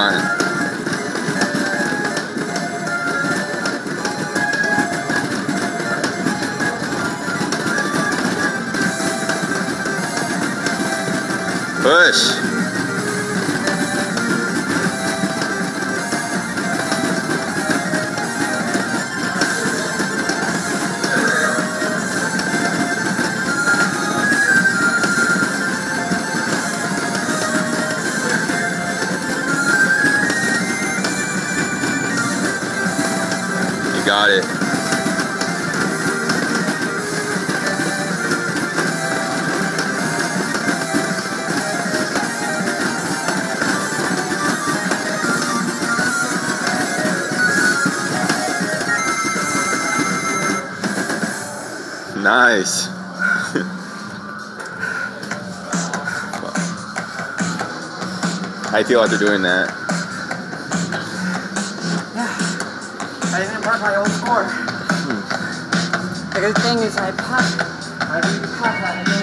on. Push. You got it. Nice. How you feel after doing that? Yeah, I didn't mark my old score. The good thing is I really passed that.